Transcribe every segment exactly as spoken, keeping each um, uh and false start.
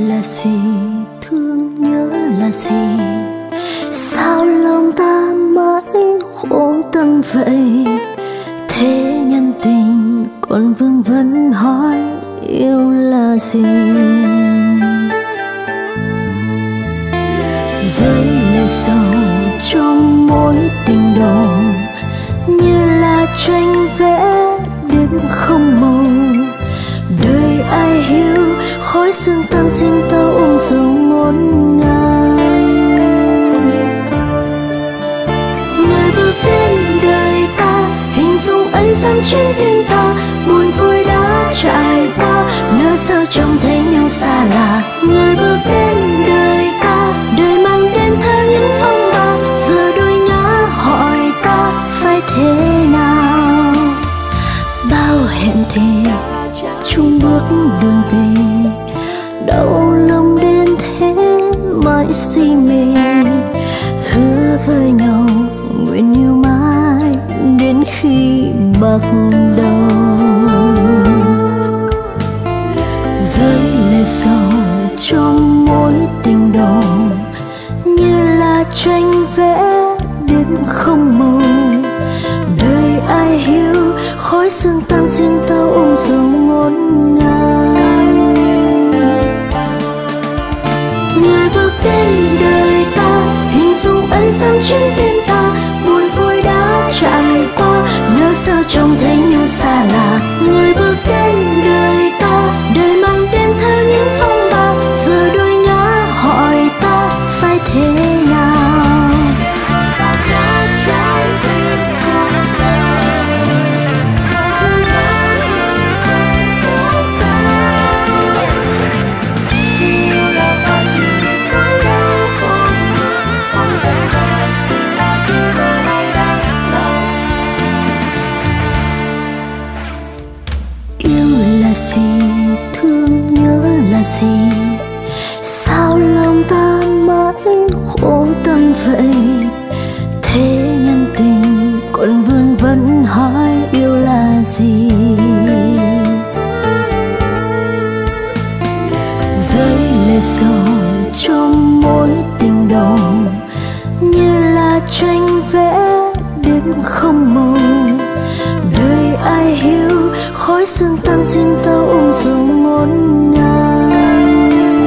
là gì, thương nhớ là gì, sao lòng ta mãi khổ tâm vậy. Thế nhân tình còn vương vấn hỏi yêu là gì. Rơi lệ sầu trong mối tình đầu, như là tranh vẽ đến không màu. Đời ai hiểu khói sương tan xin tao ôm dấu ngổn ngang. Người bước đến đời ta, hình dung ấy dám trên tim ta. Buồn vui đã trải qua, nơi sao trông thấy nhau xa lạ. Người bước đến đời ta, đời mang đến theo những phong ba. Giờ đôi ngã hỏi ta phải thế nào. Bao hẹn thề chung bước đường về, đau lòng đến thế mãi si mê. Hứa với nhau nguyện yêu mãi đến khi bạc đầu. Rơi lệ sầu trong mối tình đầu, như là tranh vẽ đến không màu. Đời ai hiểu khói sương tan xin tao ôm dấu ngổn ngang. Người bước đến đời ta, hình dung ấy dám trên tim ta. Buồn vui đã trải qua, nơi sao trông thấy nhau xa lạ. Người bước đến đời ta, đời mang đến theo những phong ba. Giờ đôi ngã hỏi ta phải thế nào. Thương nhớ là gì, sao lòng ta mãi khổ tâm vậy. Thế nhân tình còn vương vấn hỏi yêu là gì. Rơi lệ sầu trong mối tình đầu, như là tranh vẽ đến không màu. Đời ai hiểu khói sương tan xin tao ôm dấu ngổn ngang.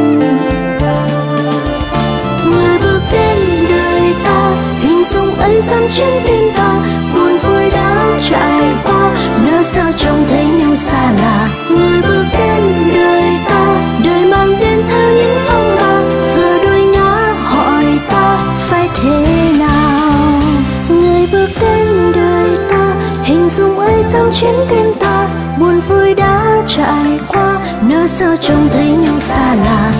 Người bước đến đời ta, hình dung ấy dám trên tim ta. Buồn vui đã trải qua, nơi sao trông thấy nhau xa lạ. Người bước đến đời ta, đời mang đến theo những phong ba. Giờ đôi ngã hỏi ta phải thế nào. Người bước đến đời ta, hình dung ấy dám trên tim ta. Buồn vui đã trải qua, nơi sao trông thấy nhau xa lạ.